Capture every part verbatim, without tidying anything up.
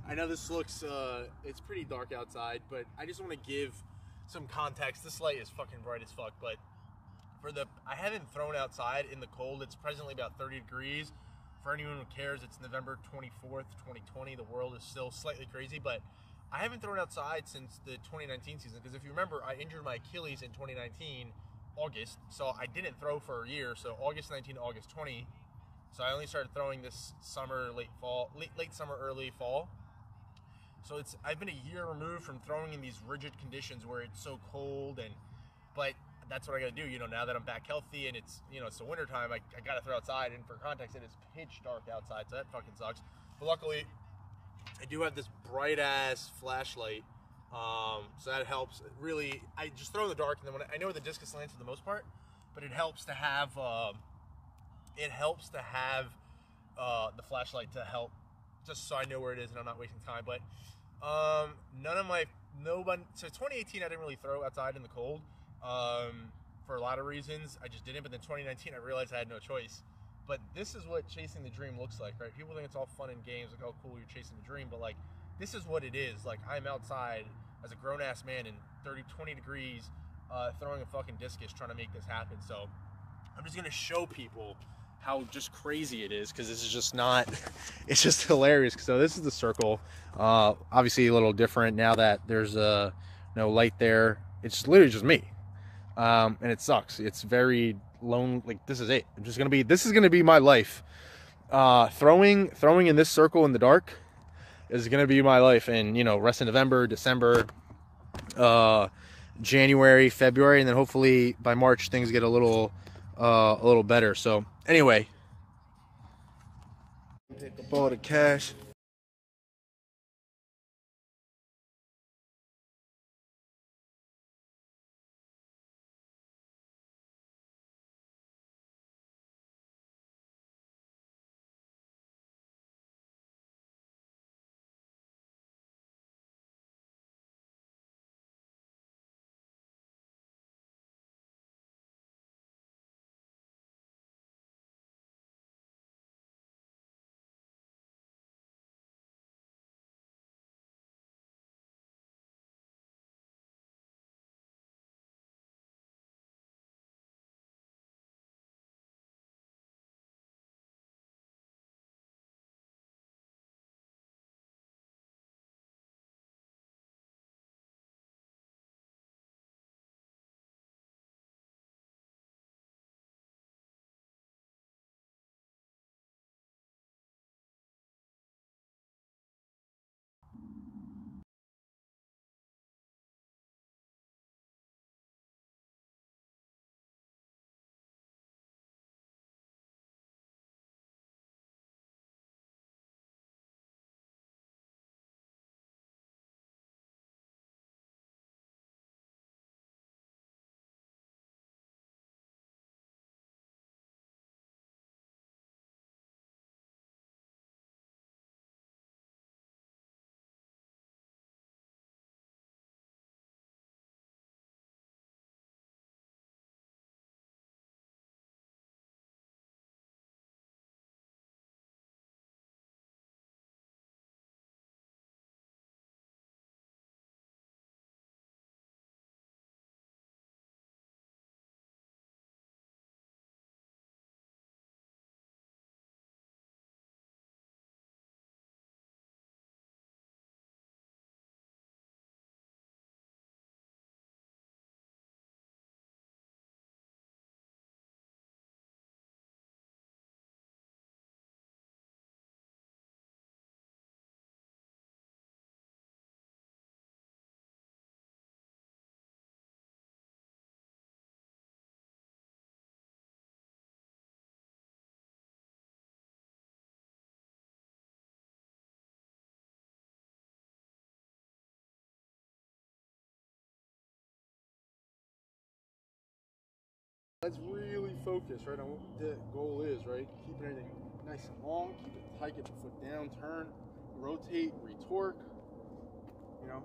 I know this looks, uh, it's pretty dark outside, but I just want to give some context. This light is fucking bright as fuck, but for the, I haven't thrown outside in the cold. It's presently about thirty degrees. For anyone who cares, it's November twenty-fourth, twenty twenty. The world is still slightly crazy, but I haven't thrown outside since the twenty nineteen season, because if you remember, I injured my Achilles in twenty nineteen, August, so I didn't throw for a year, so August nineteen to August twenty. So I only started throwing this summer, late fall, late, late summer, early fall. So it's I've been a year removed from throwing in these rigid conditions where it's so cold, and but that's what I gotta do, you know, now that I'm back healthy and it's, you know, it's the winter time, I, I gotta throw outside, and for context, it is pitch dark outside, so that fucking sucks. But luckily, I do have this bright ass flashlight, um, so that helps. Really, I just throw in the dark, and then when I, I know where the discus lands for the most part, but it helps to have, um, it helps to have uh, the flashlight to help, just so I know where it is and I'm not wasting time. But um, none of my, no one, so twenty eighteen I didn't really throw outside in the cold. Um, for a lot of reasons, I just didn't. But then twenty nineteen, I realized I had no choice. But this is what chasing the dream looks like, right? People think it's all fun and games, like, oh, cool, you're chasing the dream. But like, this is what it is. Like, I'm outside as a grown ass man in thirty, twenty degrees, uh, throwing a fucking discus, trying to make this happen. So I'm just gonna show people how just crazy it is, because this is just not. It's just hilarious. So this is the circle. Uh, obviously a little different now that there's uh, no light there. It's literally just me. Um, and it sucks. It's very lone. Like, this is it. I'm just gonna be. This is gonna be my life. Uh, throwing, throwing in this circle in the dark is gonna be my life. And you know, rest of November, December, uh, January, February, and then hopefully by March things get a little, uh, a little better. So anyway, pick up all the cash. Let's really focus, right, on what the goal is, right? Keeping everything nice and long, keep it tight, get the foot down, turn, rotate, retorque, you know.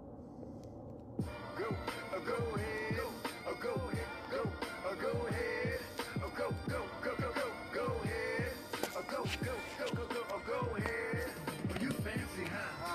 Go, uh, go ahead, go, uh, go ahead, go, uh, go ahead, uh, go, go, go, go, go, go ahead, uh, go, go, go, go, go, uh, go ahead. You fancy, huh?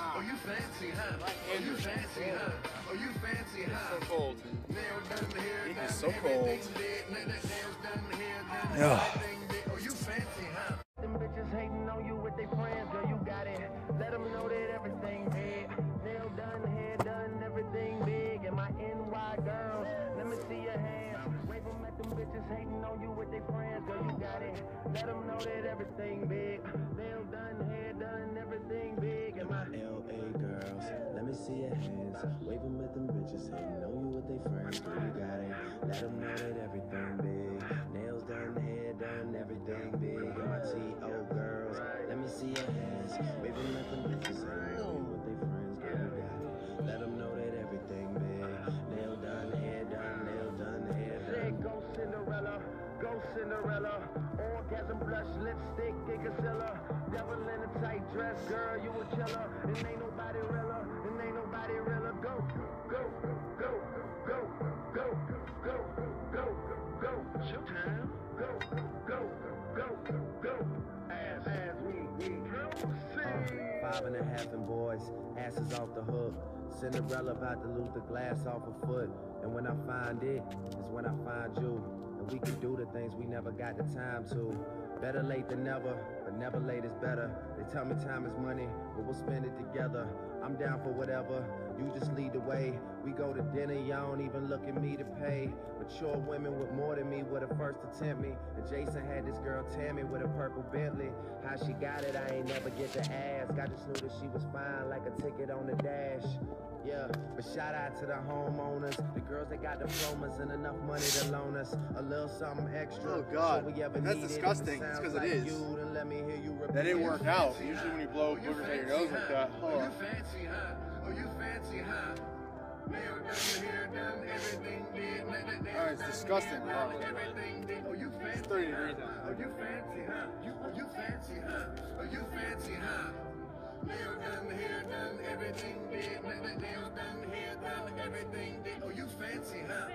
fancy, huh? Oh, you fancy, huh? Oh, you fancy, huh? So cold. Nails done, hair It done, is so cold. everything did. Nails done, hair done, Yeah. everything did. Oh, you fancy, huh? Them bitches hating on you with their friends, girl, you got it. Let them know that everything big. Nail done, hair done, everything big. And my N Y girls, let me see your hands. Wave them at them bitches hating on you with their friends, girl, you got it. Let them know that everything big. Nail done, hair done, everything big. And my L A girls, let me see your hands. Wave them at them bitches, hating on you with their friends. Girl, you got it. Let them know that everything big. Nails done, hair done, everything big. And my T O girls, let me see your hands. Wave them at them bitches, hating on you with their friends. Girl, you got it. Let them know that everything big. Nail done, hair done, nail done, hair done. Go Cinderella, go Cinderella. Orgasm blush, lipstick, Gigasilla. Devil in a tight dress, girl, you a killer. And ain't nobody realer, and ain't nobody realer. Go, go, go, go, go, go, go, go. Showtime. Go, go, go, go. As, as we, we proceed. Five and a half and boys, asses off the hook. Cinderella about to lose the glass off her foot. And when I find it, is when I find you. And we can do the things we never got the time to. Better late than never, but never late is better. They tell me time is money, but we'll spend it together. I'm down for whatever, you just lead the way. We go to dinner, y'all don't even look at me to pay. Mature women with more than me were the first to tempt me. And Jason had this girl Tammy with a purple Bentley. How she got it, I ain't never get to ask. I just knew that she was fine, like a ticket on the dash. Yeah, but shout out to the homeowners, the girls that got diplomas and enough money to loan us a little something extra. Oh, God. So we ever That's need it. disgusting. If it It's sounds 'cause it like is. you, then let me hear you repeat That didn't it. work out. Usually when you blow boogers out your nose like that. Oh, you Oh. fancy, huh? Oh, you fancy, huh? Nail done, hair done, everything did. Oh, it's disgusting. Oh. Everything did. Oh, you fancy, It's thirty huh? degrees out. Oh, you fancy, huh? You, oh, you fancy, huh? Oh, you fancy, huh? Nail done, hair done, everything did. Nail done, hair done, everything did. Oh, you fancy, huh?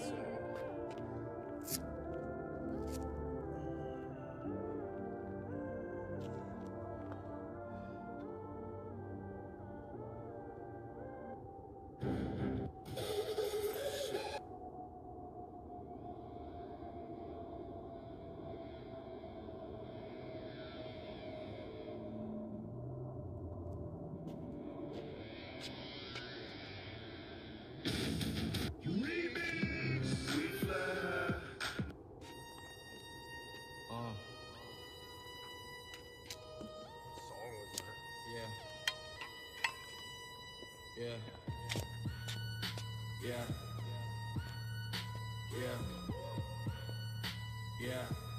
Yeah. Yeah. Yeah. Yeah.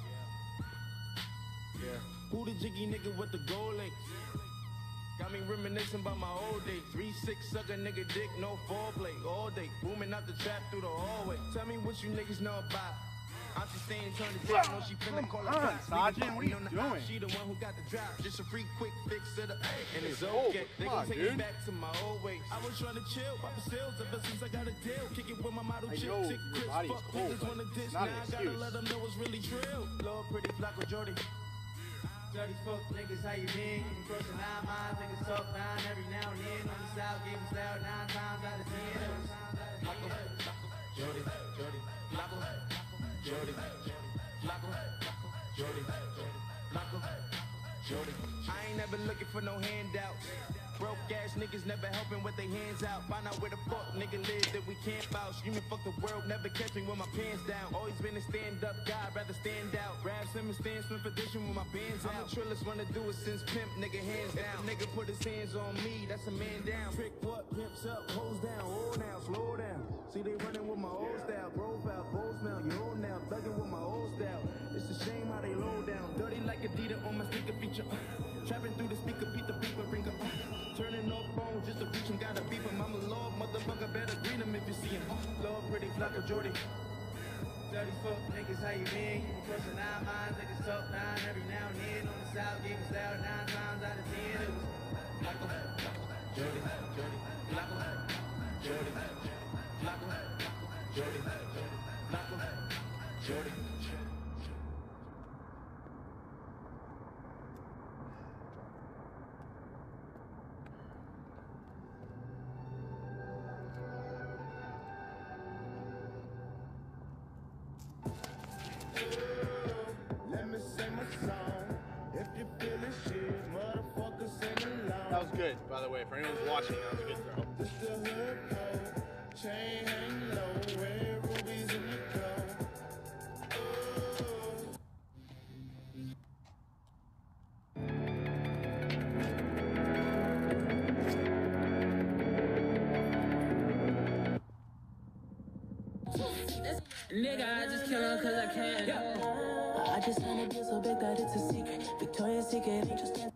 Yeah. Who the jiggy nigga with the gold links? Got me reminiscing about my old days. three six sucker nigga dick, no foreplay. All day, booming out the trap through the hallway. Tell me what you niggas know about. I'm just staying trying to dick, know she finna call it on, back. Sergeant, what are you On the doing? op, she the one who got the drop. Just a free quick fix to the and it's Oh, okay. They come gon' on, take dude. me back to my old ways. I was trying to chill, pop the sales ever since I got a deal. Kick it with my model I chick, know chick, your Chris, body is fuck cold, niggas but wanna diss. it's not Now an I gotta excuse. let them know it's really trill. Lord, pretty Flocko Jody. Dirty fuck niggas, how you been? You crossing nine miles, niggas talk nine every now and then. On the south, giving style nine times out of ten. It was Flocko, Jody, Jody, Flocko, Jody, Flocko, Jody, Flocko, Jody. I ain't never looking for no handouts. Broke ass niggas never helping with their hands out. Find out where the fuck nigga live that we camp out. Screaming fuck the world, never catch me with my pants down. Always been a stand up guy, rather stand out. Grab some and stand swim edition with my bands out. I'm the trillest wanna do it since pimp, nigga hands down. If a nigga put his hands on me, that's a man down. Trick what, pimps up, hoes down, old now, slow down. See they running with my old style, profile, bold smell, you old now, thugging with my old style. It's a shame how they low down, dirty like Adidas on my sneaker feature. Uh, trapping through the speaker, beat the beeper, ring up. Uh, turning off phones just to reach him, gotta beep him. I'm a lord, motherfucker, better greet him if you see him. Uh, Lord, pretty Flocko Jody. Dirty fuck niggas, how you been? You crossing nine minds, niggas talk nine every now and then. On the south, giving style nine times out of ten. It was Flocko, Jody, Jody, Flocko, Jody, Flocko, Jody, Flocko, Jody. That was good, by the way. For anyone who's watching, that was a good throw. Chain hang low, red rubies in the coat. Nigga, I just kill him cause I can. I just signed a deal so big that it's a secret. Victoria's Secret ain't just that.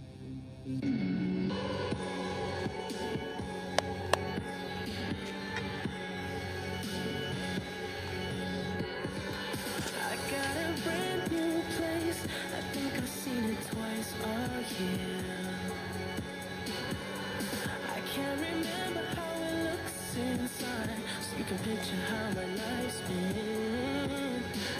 I got a brand new place. I think I've seen it twice all year. I can't remember how it looks inside, so you can picture how my life's been.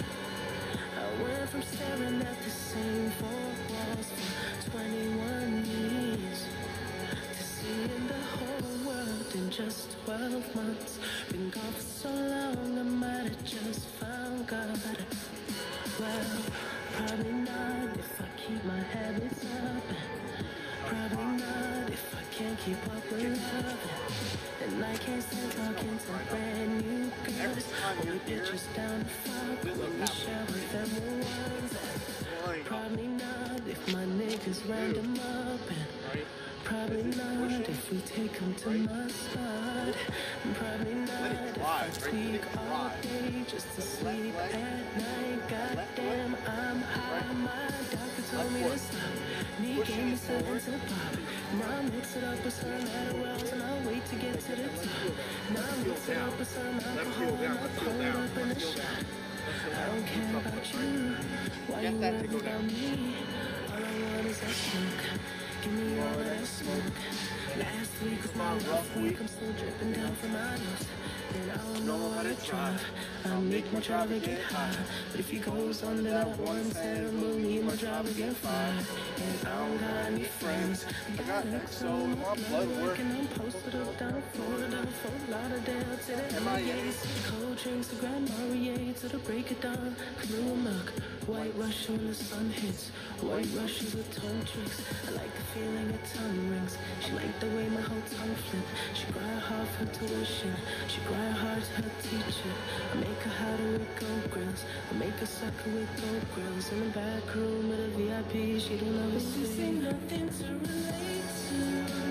I went from staring at the same four walls for twenty-one years to seeing the whole world in just twelve months. Been gone for so long, I might have just found God. Well, probably not if I keep my habits up. Probably not if I can't keep up with love. And I can't stand talking to brand new girls. Only bitches down the fuck when we share with them the ones. Probably not if my niggas random up. And probably not if we take them to my spot. And probably not if I tweak all day just to sleep at night. Goddamn, I'm high. My doctor told me to stop. Knee gave me something to pop. Now I mix it up with some Adderalls and I'll wait to get to the top. Now I mix it up with some alcohol and I'll pull it up in a shot. I don't care about you. Why you worried about me? All I want is that smoke. Give me all of that smoke. Last week was my rough week. I'm still dripping down from my nose. And I don't know how to drive. I make my driver get high. But if he goes under that one ceremony, my driver get fired. And I don't got any friends. I got X O, my blood work. And I'm posted up down Florida, Fort Lauderdale to the M I As. Cold drinks to Grand Marnier to the break of dawn. Canoe milk, White Russian when the sun hits. White Russians with tongue tricks. I like the feeling of tongue rings. She liked the way my whole tongue flipped. She cried hard for tuition. She cried hard to her teacher. I make her how to with gold grills. I make her sucker with gold grills. In the back room of the V I P, she don't know what's nothing to relate to.